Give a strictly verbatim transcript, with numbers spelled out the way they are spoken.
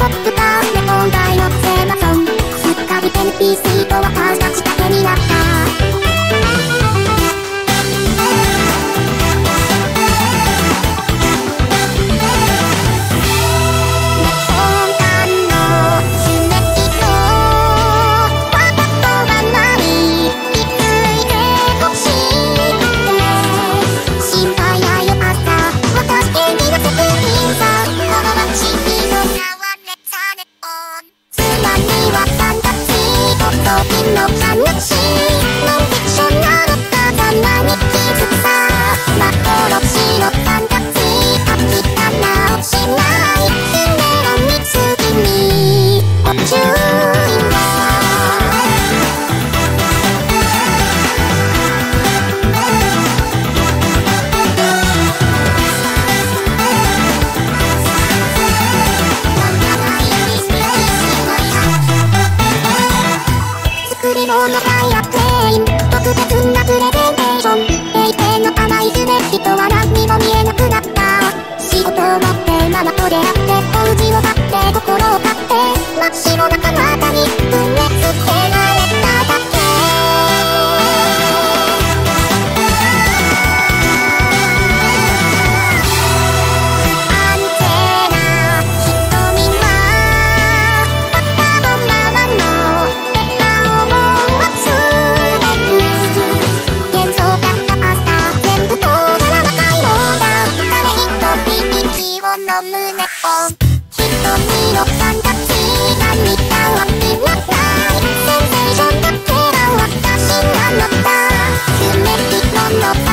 ップがね問題のせいマソンすっかり エヌピーシー と私たちだけになったの話ノンフィクションなのかたまに気づくさ幻のファンタジー飽きた直しない夢の見つけにお注意は作り物がやっていん特別なプレゼンテーション永遠の甘い夢人は何にも見えなくなった仕事を持ってママと出会ってお家を買って心を買って真っ白な彼方に分裂してられただけ安定な瞳はパパのままの笑顔を忘れる幻想だった朝全部通らなかいのだ誰一人息を飲むネオン瞳のファンタジーが見たわけがないセンセーションだけが私なのだ夢人の